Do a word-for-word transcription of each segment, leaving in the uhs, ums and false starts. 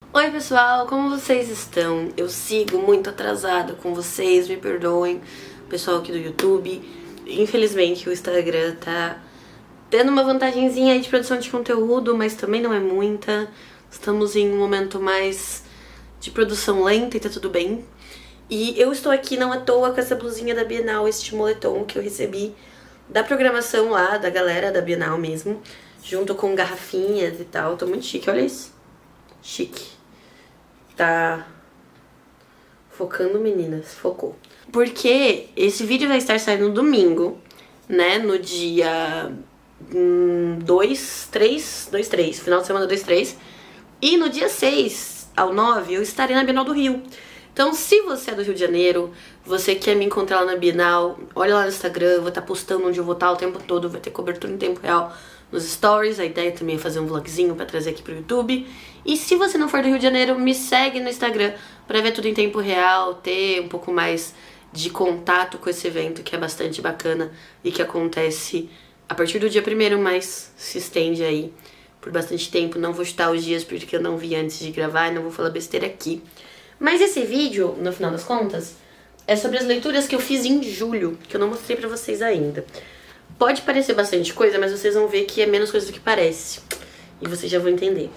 Oi pessoal, como vocês estão? Eu sigo muito atrasada com vocês, me perdoem, pessoal aqui do YouTube. Infelizmente o Instagram tá tendo uma vantagenzinha aí de produção de conteúdo, mas também não é muita. Estamos em um momento mais de produção lenta e tá tudo bem. E eu estou aqui não à toa com essa blusinha da Bienal, este moletom que eu recebi da programação lá, da galera da Bienal mesmo, junto com garrafinhas e tal. Tô muito chique, olha isso. Chique. Tá focando, meninas, focou. Porque esse vídeo vai estar saindo no domingo, né, no dia dois, três, dois, três, final de semana dois, três. E no dia seis ao nove eu estarei na Bienal do Rio. Então, se você é do Rio de Janeiro, você quer me encontrar lá na Bienal, olha lá no Instagram, eu vou estar postando onde eu vou estar o tempo todo, vai ter cobertura em tempo real nos stories. A ideia também é fazer um vlogzinho pra trazer aqui pro YouTube. E se você não for do Rio de Janeiro, me segue no Instagram pra ver tudo em tempo real, ter um pouco mais de contato com esse evento que é bastante bacana e que acontece a partir do dia primeiro, mas se estende aí por bastante tempo. Não vou chutar os dias porque eu não vi antes de gravar e não vou falar besteira aqui. Mas esse vídeo, no final das contas, é sobre as leituras que eu fiz em julho, que eu não mostrei pra vocês ainda. Pode parecer bastante coisa, mas vocês vão ver que é menos coisa do que parece. E vocês já vão entender.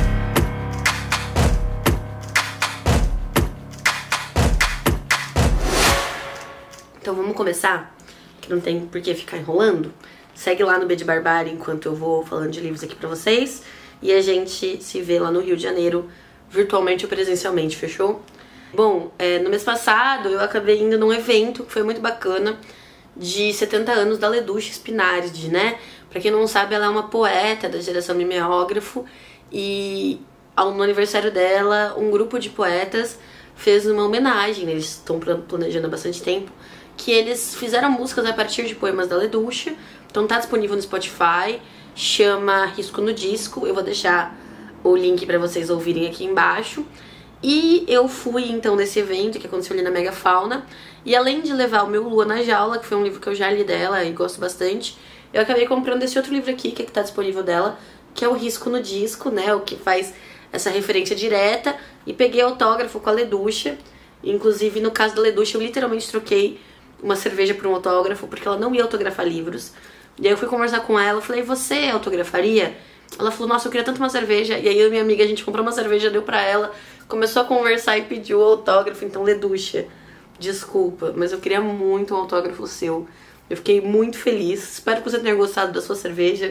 Então vamos começar, que não tem por que ficar enrolando. Segue lá no B de Barbárie enquanto eu vou falando de livros aqui pra vocês. E a gente se vê lá no Rio de Janeiro, virtualmente ou presencialmente, fechou? Bom, é, no mês passado eu acabei indo num evento que foi muito bacana, de setenta anos da Leducha Spinardi, né? Pra quem não sabe, ela é uma poeta da geração mimeógrafo e no aniversário dela, um grupo de poetas fez uma homenagem, eles estão planejando há bastante tempo, que eles fizeram músicas a partir de poemas da Leducha. Então tá disponível no Spotify, chama Risco no Disco, eu vou deixar o link pra vocês ouvirem aqui embaixo. E eu fui então nesse evento que aconteceu ali na Megafauna. E além de levar o meu Lua na Jaula, que foi um livro que eu já li dela e gosto bastante, eu acabei comprando esse outro livro aqui, que é que tá disponível dela, que é o Risco no Disco, né? O que faz essa referência direta. E peguei autógrafo com a Leducha. Inclusive, no caso da Leducha, eu literalmente troquei uma cerveja por um autógrafo, porque ela não ia autografar livros. E aí eu fui conversar com ela, eu falei, você autografaria? Ela falou, nossa, eu queria tanto uma cerveja. E aí eu e minha amiga, a gente comprou uma cerveja, deu pra ela, começou a conversar e pediu o autógrafo. Então, Leducha, desculpa, mas eu queria muito um autógrafo seu. Eu fiquei muito feliz, espero que você tenha gostado da sua cerveja.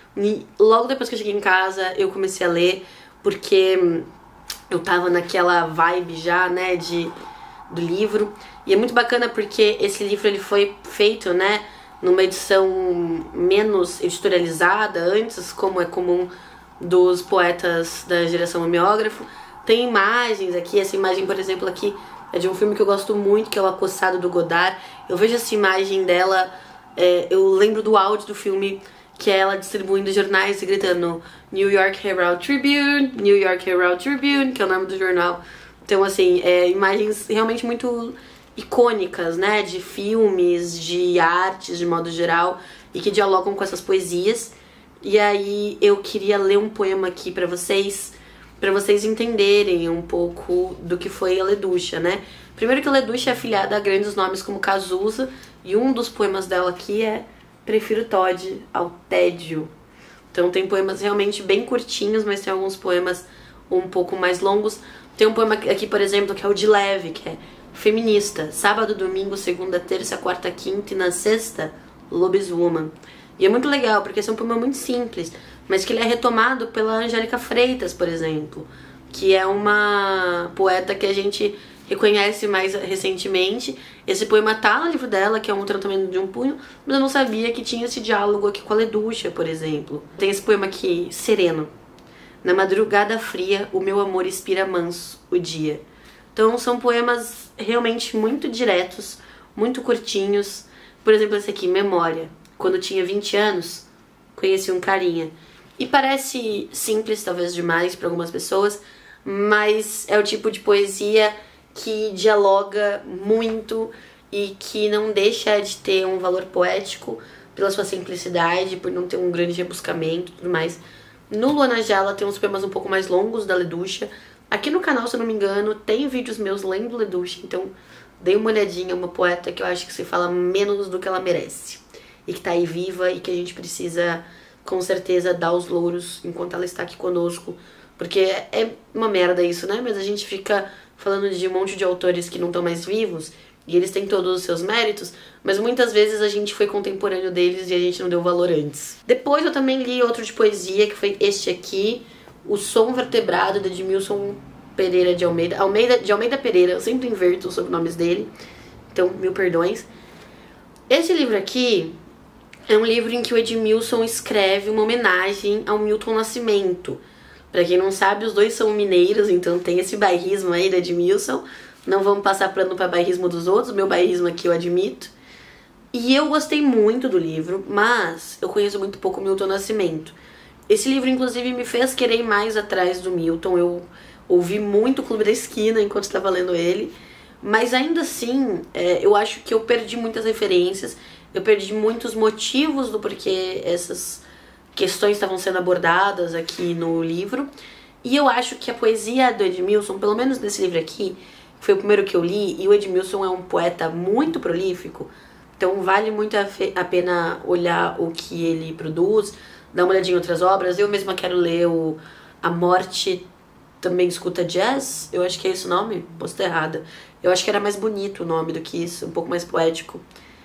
E logo depois que eu cheguei em casa, eu comecei a ler, porque eu tava naquela vibe já, né, de, do livro. E é muito bacana porque esse livro ele foi feito, né, numa edição menos editorializada antes, como é comum dos poetas da geração mimeógrafo. Tem imagens aqui, essa imagem, por exemplo, aqui é de um filme que eu gosto muito, que é O Acossado, do Godard. Eu vejo essa imagem dela, é, eu lembro do áudio do filme, que é ela distribuindo jornais e gritando New York Herald Tribune, New York Herald Tribune, que é o nome do jornal. Então, assim, é, imagens realmente muito icônicas, né, de filmes, de artes, de modo geral, e que dialogam com essas poesias. E aí eu queria ler um poema aqui pra vocês, pra vocês entenderem um pouco do que foi a Leducha, né. Primeiro que a Leducha é afiliada a grandes nomes como Cazuza, e um dos poemas dela aqui é Prefiro Todd ao tédio. Então tem poemas realmente bem curtinhos, mas tem alguns poemas um pouco mais longos. Tem um poema aqui, por exemplo, que é o de leve, que é feminista, sábado, domingo, segunda, terça, quarta, quinta e na sexta, lobiswoman. E é muito legal, porque esse é um poema muito simples, mas que ele é retomado pela Angélica Freitas, por exemplo, que é uma poeta que a gente reconhece mais recentemente. Esse poema tá no livro dela, que é um tratamento de um punho, mas eu não sabia que tinha esse diálogo aqui com a Leducha, por exemplo. Tem esse poema aqui, Sereno. Na madrugada fria, o meu amor inspira manso o dia. Então são poemas realmente muito diretos, muito curtinhos. Por exemplo, esse aqui, Memória. Quando tinha vinte anos, conheci um carinha. E parece simples, talvez demais para algumas pessoas, mas é o tipo de poesia que dialoga muito e que não deixa de ter um valor poético pela sua simplicidade, por não ter um grande rebuscamento e tudo mais. No Lua na Jaula tem uns poemas um pouco mais longos da Leducha. Aqui no canal, se eu não me engano, tem vídeos meus lendo Leduc, então dei uma olhadinha, uma poeta que eu acho que se fala menos do que ela merece. E que tá aí viva e que a gente precisa, com certeza, dar os louros enquanto ela está aqui conosco. Porque é uma merda isso, né? Mas a gente fica falando de um monte de autores que não estão mais vivos e eles têm todos os seus méritos, mas muitas vezes a gente foi contemporâneo deles e a gente não deu valor antes. Depois eu também li outro de poesia, que foi este aqui, O Som Vertebrado, de Edmilson Pereira de Almeida. Almeida de Almeida Pereira, eu sempre inverto os sobrenomes dele, então mil perdões. Esse livro aqui é um livro em que o Edmilson escreve uma homenagem ao Milton Nascimento. Pra quem não sabe, os dois são mineiros, então tem esse bairrismo aí do Edmilson. Não vamos passar plano para bairrismo dos outros, meu bairrismo aqui eu admito. E eu gostei muito do livro, mas eu conheço muito pouco o Milton Nascimento. Esse livro, inclusive, me fez querer ir mais atrás do Milton. Eu ouvi muito o Clube da Esquina enquanto estava lendo ele. Mas ainda assim, é, eu acho que eu perdi muitas referências. Eu perdi muitos motivos do porquê essas questões estavam sendo abordadas aqui no livro. E eu acho que a poesia do Edmilson, pelo menos nesse livro aqui, foi o primeiro que eu li, e o Edmilson é um poeta muito prolífico, então vale muito a, a pena olhar o que ele produz, dar uma olhadinha em outras obras. Eu mesma quero ler o A Morte Também Escuta Jazz, eu acho que é esse o nome, posso estar errada. Eu acho que era mais bonito o nome do que isso, um pouco mais poético.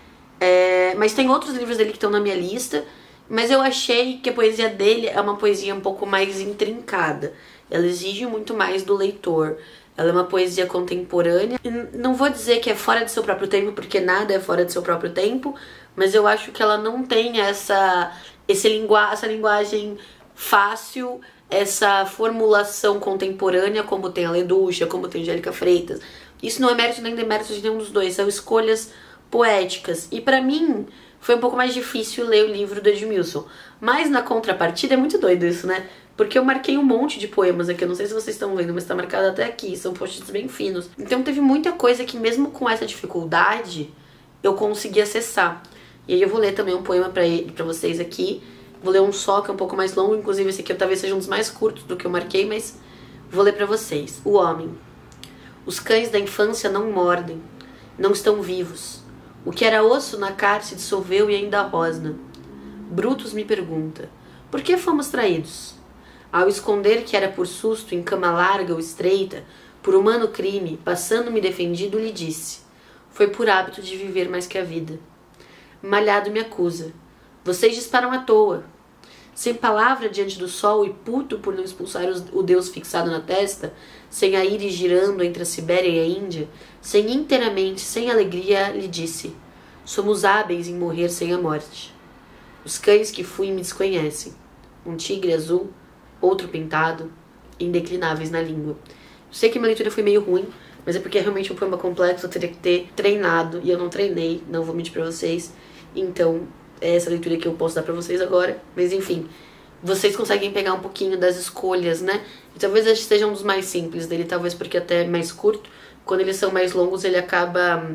É, mas tem outros livros dele que estão na minha lista, mas eu achei que a poesia dele é uma poesia um pouco mais intrincada. Ela exige muito mais do leitor. Ela é uma poesia contemporânea. Não vou dizer que é fora de seu próprio tempo, porque nada é fora de seu próprio tempo, mas eu acho que ela não tem essa, esse lingua, essa linguagem fácil, essa formulação contemporânea, como tem a Leduc, como tem a Angélica Freitas. Isso não é mérito nem demérito de nenhum dos dois, são escolhas poéticas. E pra mim foi um pouco mais difícil ler o livro do Edmilson. Mas na contrapartida é muito doido isso, né? Porque eu marquei um monte de poemas aqui, eu não sei se vocês estão vendo, mas tá marcado até aqui, são post-its bem finos. Então teve muita coisa que mesmo com essa dificuldade, eu consegui acessar. E aí eu vou ler também um poema pra, ele, pra vocês aqui. Vou ler um só, que é um pouco mais longo, inclusive esse aqui talvez seja um dos mais curtos do que eu marquei, mas vou ler pra vocês. O homem. Os cães da infância não mordem, não estão vivos. O que era osso na carne se dissolveu e ainda rosna. Brutus me pergunta, por que fomos traídos? Ao esconder que era por susto, em cama larga ou estreita, por humano crime, passando-me defendido, lhe disse, foi por hábito de viver mais que a vida. Malhado me acusa, vocês disparam à toa. Sem palavra diante do sol e puto por não expulsar os, o Deus fixado na testa, sem a íris girando entre a Sibéria e a Índia, sem inteiramente, sem alegria, lhe disse, somos hábeis em morrer sem a morte. Os cães que fui me desconhecem. Um tigre azul, outro pintado, indeclináveis na língua. Eu sei que minha leitura foi meio ruim, mas é porque é realmente um poema complexo, eu teria que ter treinado, e eu não treinei, não vou mentir pra vocês. Então, é essa leitura que eu posso dar pra vocês agora. Mas enfim, vocês conseguem pegar um pouquinho das escolhas, né? E talvez este seja um dos mais simples dele, talvez porque até é mais curto. Quando eles são mais longos, ele acaba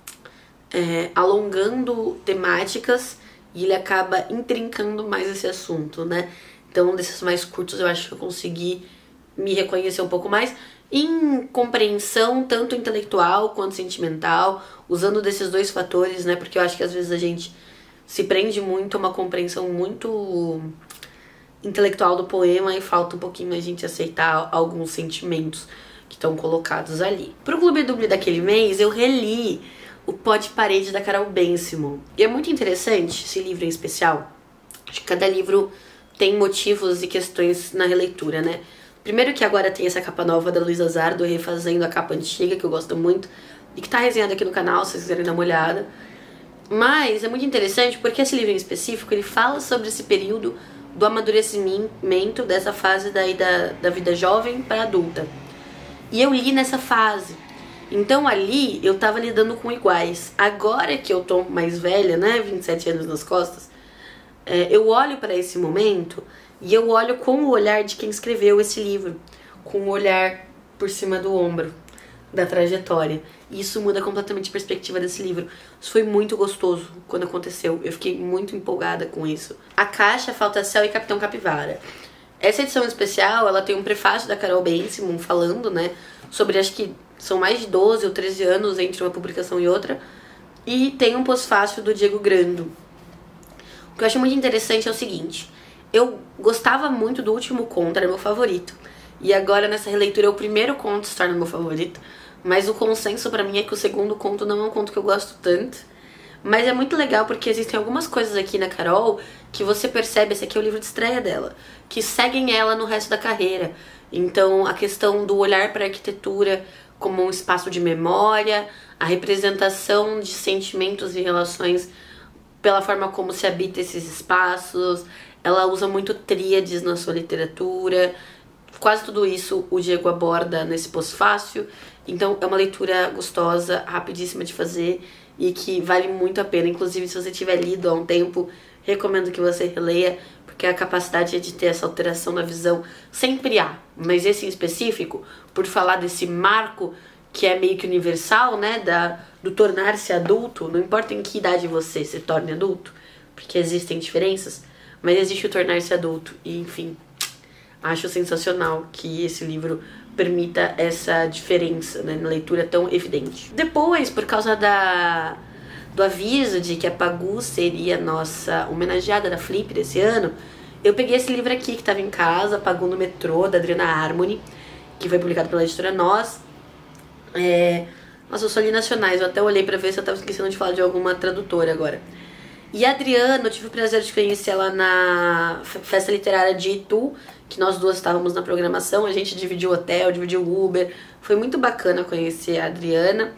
é, alongando temáticas e ele acaba intrincando mais esse assunto, né? Então, desses mais curtos, eu acho que eu consegui me reconhecer um pouco mais em compreensão, tanto intelectual quanto sentimental, usando desses dois fatores, né? Porque eu acho que às vezes a gente se prende muito a uma compreensão muito intelectual do poema e falta um pouquinho a gente aceitar alguns sentimentos que estão colocados ali. Pro Clube Dubli daquele mês, eu reli o Pó de Parede da Carol Ben-Simon. E é muito interessante esse livro em especial. Acho que cada livro tem motivos e questões na releitura, né? Primeiro que agora tem essa capa nova da Luísa Zardo, refazendo a capa antiga, que eu gosto muito, e que tá resenhada aqui no canal, se vocês quiserem dar uma olhada. Mas é muito interessante porque esse livro em específico, ele fala sobre esse período do amadurecimento dessa fase daí da, da vida jovem para adulta. E eu li nessa fase. Então ali eu tava lidando com iguais. Agora que eu tô mais velha, né, vinte e sete anos nas costas, é, eu olho para esse momento e eu olho com o olhar de quem escreveu esse livro, com o olhar por cima do ombro da trajetória. E isso muda completamente a perspectiva desse livro. Isso foi muito gostoso quando aconteceu. Eu fiquei muito empolgada com isso. A Caixa, Falta Céu e Capitão Capivara. Essa edição especial, ela tem um prefácio da Carol Ben-Simon falando, né, sobre, acho que são mais de doze ou treze anos entre uma publicação e outra, e tem um pós-fácio do Diego Grando. O que eu acho muito interessante é o seguinte: eu gostava muito do último conto, era meu favorito, e agora nessa releitura o primeiro conto se torna meu favorito, mas o consenso pra mim é que o segundo conto não é um conto que eu gosto tanto. Mas é muito legal porque existem algumas coisas aqui na Carol que você percebe, esse aqui é o livro de estreia dela, que seguem ela no resto da carreira. Então a questão do olhar para a arquitetura como um espaço de memória, a representação de sentimentos e relações pela forma como se habita esses espaços, ela usa muito tríades na sua literatura, quase tudo isso o Diego aborda nesse pós-fácio. Então é uma leitura gostosa, rapidíssima de fazer e que vale muito a pena. Inclusive, se você tiver lido há um tempo, recomendo que você releia, porque a capacidade de ter essa alteração na visão sempre há. Mas esse em específico, por falar desse marco que é meio que universal, né, da, do tornar-se adulto, não importa em que idade você se torne adulto, porque existem diferenças, mas existe o tornar-se adulto. E, enfim, acho sensacional que esse livro permita essa diferença, né, na leitura tão evidente. Depois, por causa da, do aviso de que a Pagu seria nossa homenageada da Flip desse ano, eu peguei esse livro aqui que estava em casa, Pagu no Metrô, da Adriana Harmony, que foi publicado pela editora Nós. É... Nossa, eu sou ali nacionais, eu até olhei pra ver se eu tava esquecendo de falar de alguma tradutora agora. E a Adriana, eu tive o prazer de conhecer ela na Festa Literária de Itu, que nós duas estávamos na programação, a gente dividiu hotel, dividiu Uber, foi muito bacana conhecer a Adriana.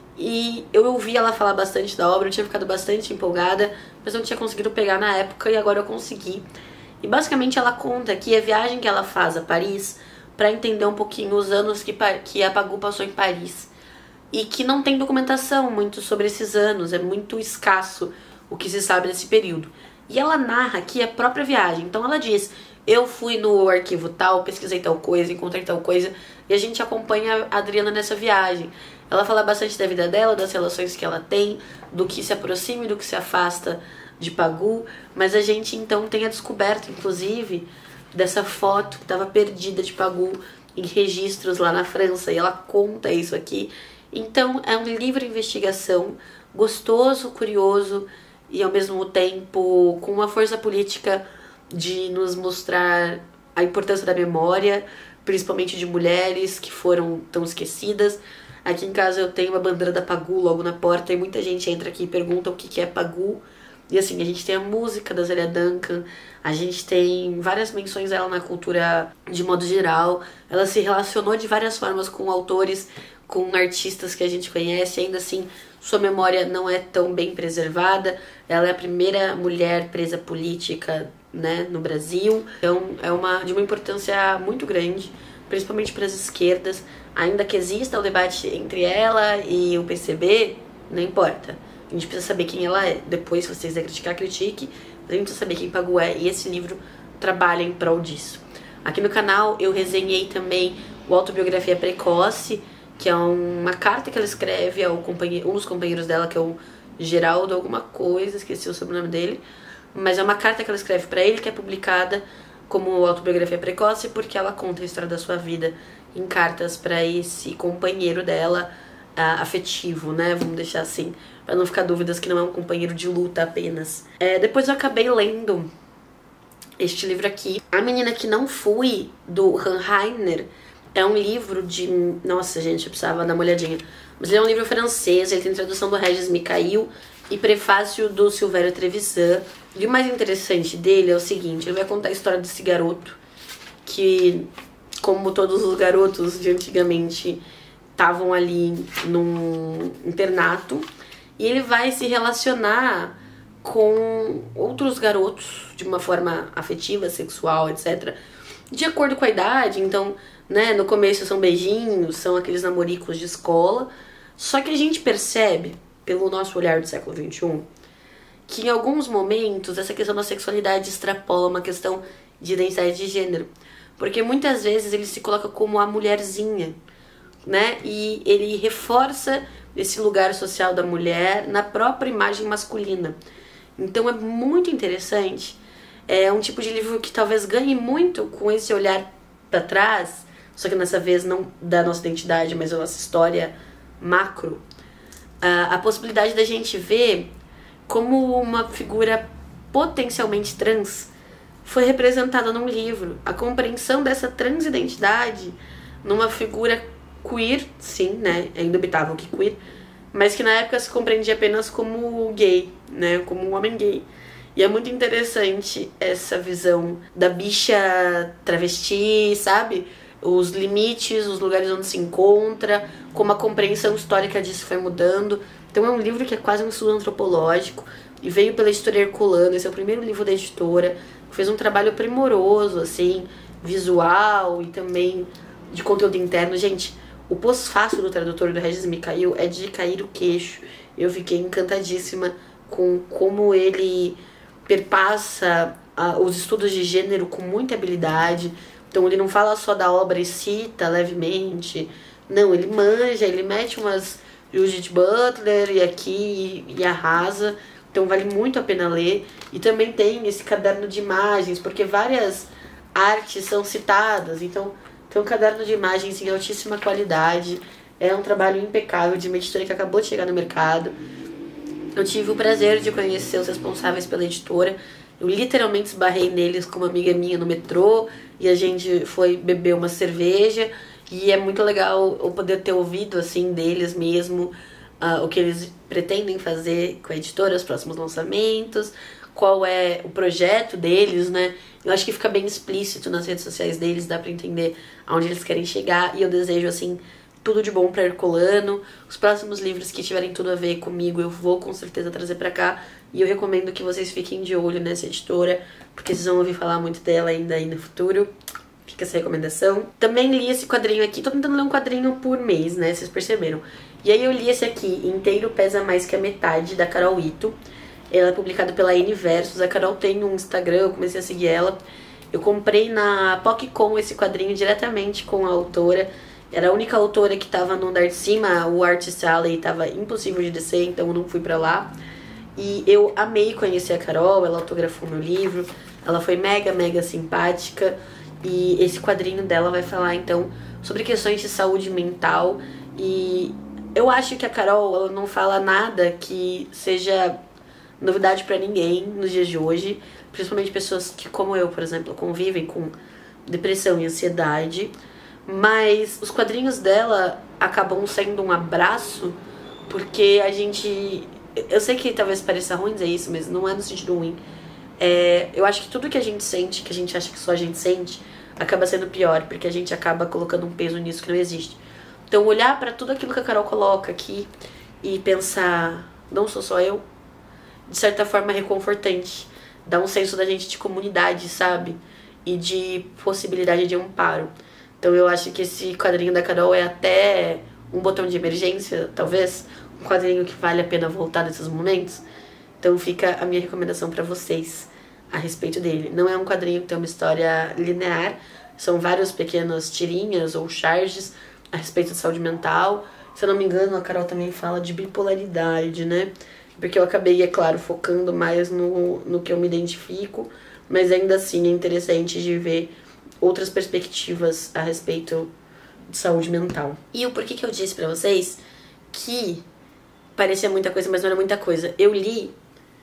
E eu ouvi ela falar bastante da obra, eu tinha ficado bastante empolgada, mas não tinha conseguido pegar na época e agora eu consegui. E basicamente ela conta que a viagem que ela faz a Paris para entender um pouquinho os anos que, que a Pagu passou em Paris. E que não tem documentação muito sobre esses anos, é muito escasso o que se sabe desse período. E ela narra aqui a própria viagem, então ela diz: eu fui no arquivo tal, pesquisei tal coisa, encontrei tal coisa, e a gente acompanha a Adriana nessa viagem. Ela fala bastante da vida dela, das relações que ela tem, do que se aproxima e do que se afasta de Pagu, mas a gente então tem a descoberta, inclusive, dessa foto que estava perdida de Pagu em registros lá na França, e ela conta isso aqui. Então é um livro de investigação gostoso, curioso e ao mesmo tempo com uma força política de nos mostrar a importância da memória, principalmente de mulheres que foram tão esquecidas. Aqui em casa eu tenho uma bandeira da Pagu logo na porta e muita gente entra aqui e pergunta o que é Pagu. E assim, a gente tem a música da Zélia Duncan, a gente tem várias menções dela na cultura de modo geral. Ela se relacionou de várias formas com autores, com artistas que a gente conhece, ainda assim sua memória não é tão bem preservada. Ela é a primeira mulher presa política, né, no Brasil. Então é uma, de uma importância muito grande, principalmente para as esquerdas. Ainda que exista o debate entre ela e o P C B, não importa. A gente precisa saber quem ela é. Depois, se vocês quiserem criticar, critique. Mas a gente precisa saber quem Pagu é. E esse livro trabalha em prol disso. Aqui no canal eu resenhei também o Autobiografia Precoce, que é uma carta que ela escreve ao companheiro, um dos companheiros dela, que é o Geraldo alguma coisa, esqueci o sobrenome dele. Mas é uma carta que ela escreve pra ele, que é publicada como Autobiografia Precoce, porque ela conta a história da sua vida em cartas pra esse companheiro dela, uh, afetivo, né? Vamos deixar assim, pra não ficar dúvidas que não é um companheiro de luta apenas. É, depois eu acabei lendo este livro aqui, A Menina que Não Fui, do Han Heiner. É um livro de... Nossa, gente, eu precisava dar uma olhadinha. Mas ele é um livro francês, ele tem tradução do Regis Mikhail e prefácio do Silvério Trevisan. E o mais interessante dele é o seguinte: ele vai contar a história desse garoto que, como todos os garotos de antigamente, estavam ali num internato, e ele vai se relacionar com outros garotos de uma forma afetiva, sexual, etcétera, de acordo com a idade. Então, né, no começo são beijinhos, são aqueles namoricos de escola. Só que a gente percebe, pelo nosso olhar do século vinte e um, que em alguns momentos essa questão da sexualidade extrapola uma questão de identidade de gênero. Porque muitas vezes ele se coloca como a mulherzinha, né? E ele reforça esse lugar social da mulher na própria imagem masculina. Então é muito interessante É um tipo de livro que talvez ganhe muito com esse olhar para trás, só que dessa vez não da nossa identidade, mas da nossa história macro. A, a possibilidade da gente ver como uma figura potencialmente trans foi representada num livro. A compreensão dessa transidentidade numa figura queer, sim, né? É indubitável que queer, mas que na época se compreendia apenas como gay, né? Como um homem gay. E é muito interessante essa visão da bicha travesti, sabe? Os limites, os lugares onde se encontra, como a compreensão histórica disso foi mudando. Então é um livro que é quase um estudo antropológico e veio pela editora Herculano. Esse é o primeiro livro da editora. Fez um trabalho primoroso, assim, visual e também de conteúdo interno. Gente, o pós-fácil do tradutor do Regis Micael é de cair o queixo. Eu fiquei encantadíssima com como ele perpassa uh, os estudos de gênero com muita habilidade. Então ele não fala só da obra e cita levemente. Não, ele manja, ele mete umas Judith Butler e aqui e, e arrasa. Então vale muito a pena ler. E também tem esse caderno de imagens, porque várias artes são citadas. Então tem um caderno de imagens em altíssima qualidade. É um trabalho impecável de uma editora que acabou de chegar no mercado. Eu tive o prazer de conhecer os responsáveis pela editora. Eu literalmente esbarrei neles com uma amiga minha no metrô e a gente foi beber uma cerveja. E é muito legal eu poder ter ouvido assim deles mesmo uh, o que eles pretendem fazer com a editora, os próximos lançamentos, qual é o projeto deles, né? Eu acho que fica bem explícito nas redes sociais deles, dá pra entender aonde eles querem chegar. E eu desejo, assim, tudo de bom pra Herculano. Os próximos livros que tiverem tudo a ver comigo, eu vou com certeza trazer pra cá. E eu recomendo que vocês fiquem de olho nessa editora, porque vocês vão ouvir falar muito dela ainda aí no futuro. Fica essa recomendação. Também li esse quadrinho aqui, tô tentando ler um quadrinho por mês, né, vocês perceberam. E aí eu li esse aqui, Inteiro Pesa Mais Que a Metade, da Carol Ito. Ela é publicada pela N-Versus. A Carol tem um Instagram, eu comecei a seguir ela. Eu comprei na PocCon esse quadrinho diretamente com a autora. Era a única autora que tava no andar de cima, o Artist Alley tava impossível de descer, então eu não fui pra lá. E eu amei conhecer a Carol, ela autografou meu livro. Ela foi mega, mega simpática. E esse quadrinho dela vai falar, então, sobre questões de saúde mental. E eu acho que a Carol, ela não fala nada que seja novidade pra ninguém nos dias de hoje. Principalmente pessoas que, como eu, por exemplo, convivem com depressão e ansiedade. Mas os quadrinhos dela acabam sendo um abraço, porque a gente... Eu sei que talvez pareça ruim dizer isso, mas não é no sentido ruim. É, eu acho que tudo que a gente sente, que a gente acha que só a gente sente, acaba sendo pior, porque a gente acaba colocando um peso nisso que não existe. Então olhar pra tudo aquilo que a Carol coloca aqui e pensar, não sou só eu, de certa forma é reconfortante. Dá um senso da gente de comunidade, sabe? E de possibilidade de amparo. Então eu acho que esse quadrinho da Carol é até um botão de emergência, talvez. Um quadrinho que vale a pena voltar nesses momentos. Então fica a minha recomendação pra vocês a respeito dele. Não é um quadrinho que tem uma história linear. São várias pequenas tirinhas ou charges a respeito de saúde mental. Se eu não me engano, a Carol também fala de bipolaridade, né? Porque eu acabei, é claro, focando mais no, no que eu me identifico. Mas ainda assim é interessante de ver outras perspectivas a respeito de saúde mental. E o porquê que eu disse pra vocês que parecia muita coisa, mas não era muita coisa. Eu li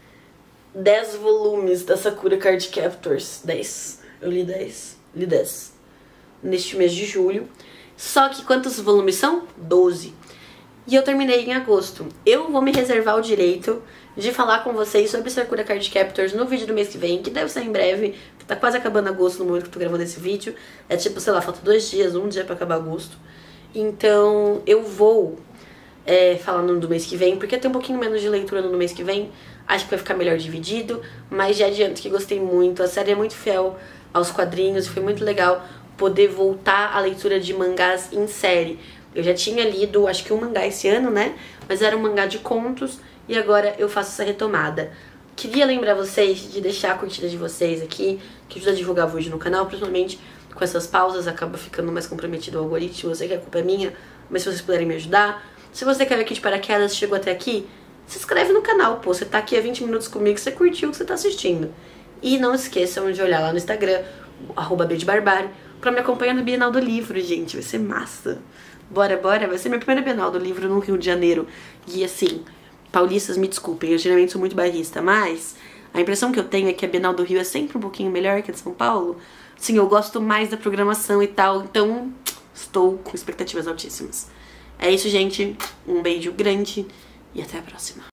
dez volumes da Sakura Card Captors. dez. Eu li dez. Li dez. Neste mês de julho. Só que quantos volumes são? doze. E eu terminei em agosto. Eu vou me reservar o direito de falar com vocês sobre Sakura Card Captors no vídeo do mês que vem, que deve ser em breve. Tá quase acabando agosto no momento que eu tô gravando esse vídeo. É tipo, sei lá, falta dois dias, um dia pra acabar agosto. Então eu vou é, falar no do mês que vem, porque tem um pouquinho menos de leitura no mês que vem. Acho que vai ficar melhor dividido, mas já adianto que gostei muito. A série é muito fiel aos quadrinhos, foi muito legal poder voltar à leitura de mangás em série. Eu já tinha lido, acho que um mangá esse ano, né? Mas era um mangá de contos e agora eu faço essa retomada. Queria lembrar vocês de deixar a curtida de vocês aqui, que ajuda a divulgar o vídeo no canal, principalmente com essas pausas, acaba ficando mais comprometido o algoritmo. Eu sei que a culpa é minha, mas se vocês puderem me ajudar. Se você caiu aqui de paraquedas, chegou até aqui, se inscreve no canal, pô. Você tá aqui há vinte minutos comigo, você curtiu o que você tá assistindo. E não esqueçam de olhar lá no Instagram, arroba bedbarbari, pra me acompanhar na Bienal do Livro, gente. Vai ser massa. Bora, bora. Vai ser minha primeira Bienal do Livro no Rio de Janeiro. E assim, paulistas, me desculpem, eu geralmente sou muito bairrista, mas a impressão que eu tenho é que a Bienal do Rio é sempre um pouquinho melhor que a de São Paulo. Sim, eu gosto mais da programação e tal, então estou com expectativas altíssimas. É isso, gente. Um beijo grande e até a próxima.